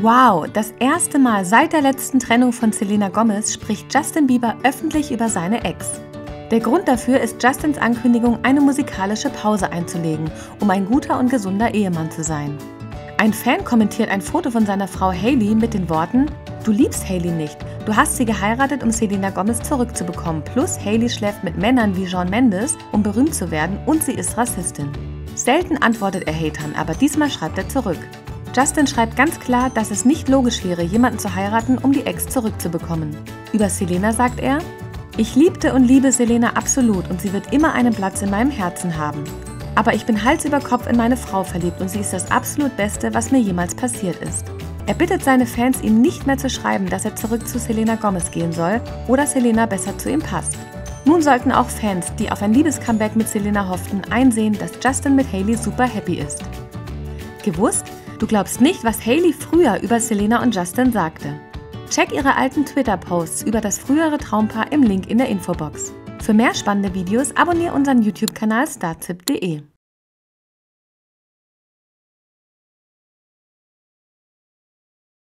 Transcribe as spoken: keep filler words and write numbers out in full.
Wow, das erste Mal seit der letzten Trennung von Selena Gomez spricht Justin Bieber öffentlich über seine Ex. Der Grund dafür ist Justins Ankündigung, eine musikalische Pause einzulegen, um ein guter und gesunder Ehemann zu sein. Ein Fan kommentiert ein Foto von seiner Frau Hailey mit den Worten: „Du liebst Hailey nicht, du hast sie geheiratet, um Selena Gomez zurückzubekommen, plus Hailey schläft mit Männern wie Shawn Mendes, um berühmt zu werden, und sie ist Rassistin." Selten antwortet er Hatern, aber diesmal schreibt er zurück. Justin schreibt ganz klar, dass es nicht logisch wäre, jemanden zu heiraten, um die Ex zurückzubekommen. Über Selena sagt er: „Ich liebte und liebe Selena absolut und sie wird immer einen Platz in meinem Herzen haben. Aber ich bin Hals über Kopf in meine Frau verliebt und sie ist das absolut Beste, was mir jemals passiert ist." Er bittet seine Fans, ihm nicht mehr zu schreiben, dass er zurück zu Selena Gomez gehen soll oder Selena besser zu ihm passt. Nun sollten auch Fans, die auf ein Liebescomeback mit Selena hofften, einsehen, dass Justin mit Hailey super happy ist. Gewusst? Du glaubst nicht, was Hailey früher über Selena und Justin sagte. Check ihre alten Twitter-Posts über das frühere Traumpaar im Link in der Infobox. Für mehr spannende Videos abonniere unseren YouTube-Kanal Starzip punkt de.